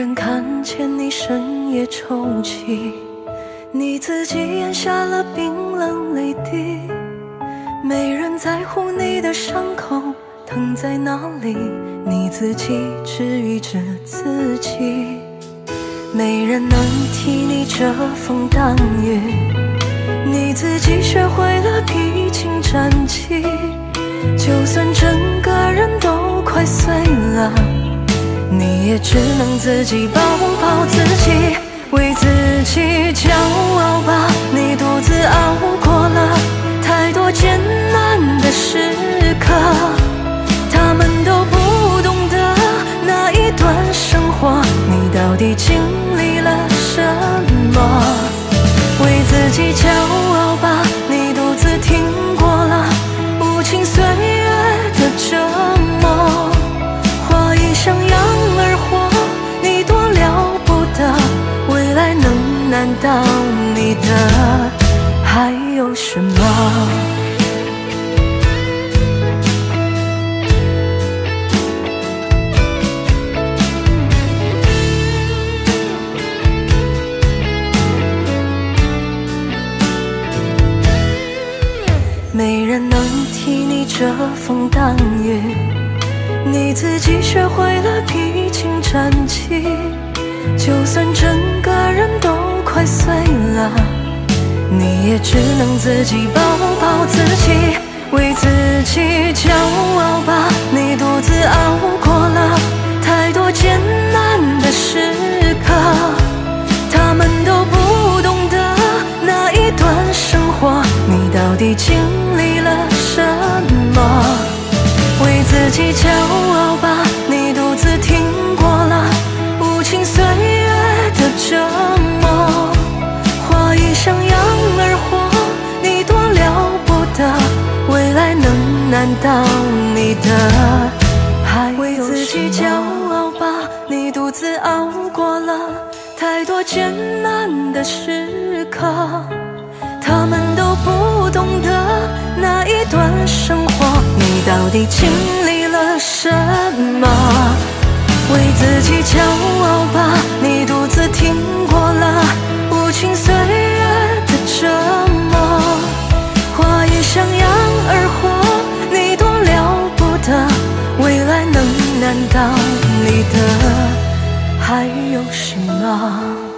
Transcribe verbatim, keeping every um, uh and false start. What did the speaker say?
人看见你深夜抽泣，你自己咽下了冰冷泪滴。没人在乎你的伤口疼在哪里，你自己治愈着自己。没人能替你遮风挡雨，你自己学会了披荆斩棘。就算整个人都快碎了，你也只能自己抱抱自己，为自己骄傲吧。你独自熬过了太多艰难的时刻，他们都不懂得那一段生活你到底经历了什么。为自己骄傲吧，你独自挺过了无情岁月的折磨。花一像样儿活，你多了不得，未来能难到你的还有什么？没人能替你遮风挡雨，你自己学会了披荆斩棘。就算整个人都快碎了，你也只能自己抱抱自己，为自己骄傲吧。你独自熬过了太多艰难的时刻，他们都不懂得那一段生活你到底经历了什么。为自己骄傲吧，你独自挺过了无情岁月的折磨。花一像样儿活，你多了不得，未来能难到你的还有什么？为自己骄傲吧，你独自熬过了太多艰难的时刻，他们都不懂得那一段生活你到底经历了什么。为自己骄傲吧，你独自挺过了无情岁月的折磨。花一像样儿活，你多了不得，未来能难到你的还有什么？